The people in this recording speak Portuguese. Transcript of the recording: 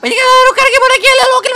Oye, galera, o cara que mora aqui, ele é louco,